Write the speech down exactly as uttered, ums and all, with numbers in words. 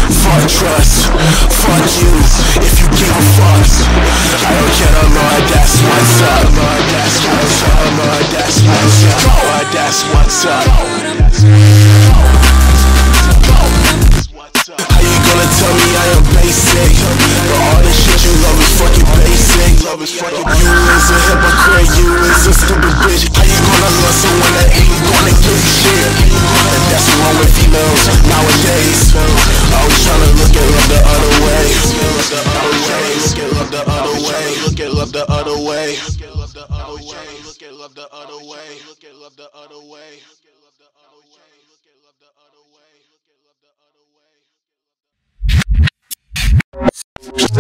Fuck trust, fuck you, if you give a fuck. I don't care no more, that's what's up. That's what's up, that's what's up. That's what's up. How you gonna tell me I am basic? But all this shit you love is fucking basic. You is a hypocrite, you is a stupid bitch. How you gonna love someone that ain't gonna give you shit? And that's what's wrong with females nowadays. Always tryna look at love the other way. Look at love the other way. Look at love the other way. Look at love the other way. Look at love the other way. Look at love the other way. Look at love the other way.